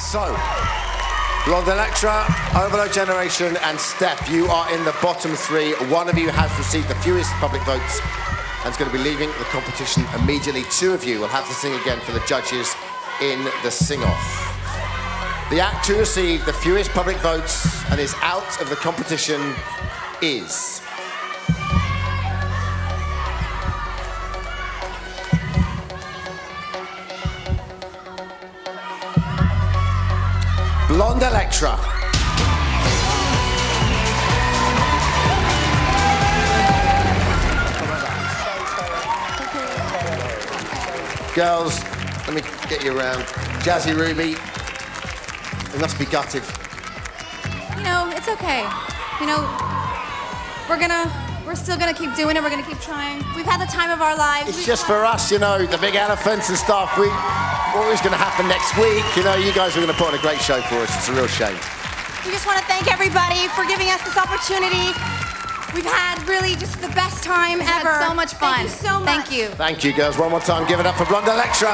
So, Blonde Electra, Overload Generation, and Steph, you are in the bottom three. One of you has received the fewest public votes and is going to be leaving the competition immediately. Two of you will have to sing again for the judges in the sing-off. The act who received the fewest public votes and is out of the competition is... Blonde Electra. Girls, let me get you around. Jazzy Ruby, you must be gutted. You know, it's okay. You know, we're still gonna keep doing it, we're gonna keep trying. We've had the time of our lives. It's just for us, you know, the big elephants and stuff. What was going to happen next week? You know, you guys are going to put on a great show for us. It's a real shame. We just want to thank everybody for giving us this opportunity. We've had really just the best time ever. Had so much fun. Thank you so much. Thank you. Thank you, girls. One more time. Give it up for Blonde Electra.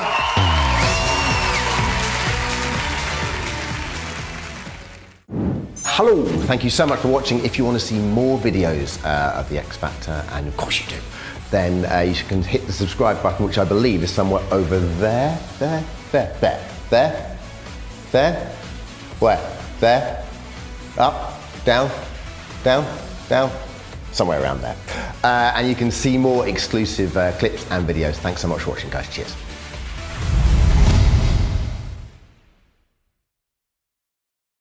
Hello, thank you so much for watching. If you want to see more videos of the X Factor, and of course you do, then you can hit the subscribe button, which I believe is somewhere over there, there, where, there, up, down, somewhere around there. And you can see more exclusive clips and videos. Thanks so much for watching, guys. Cheers.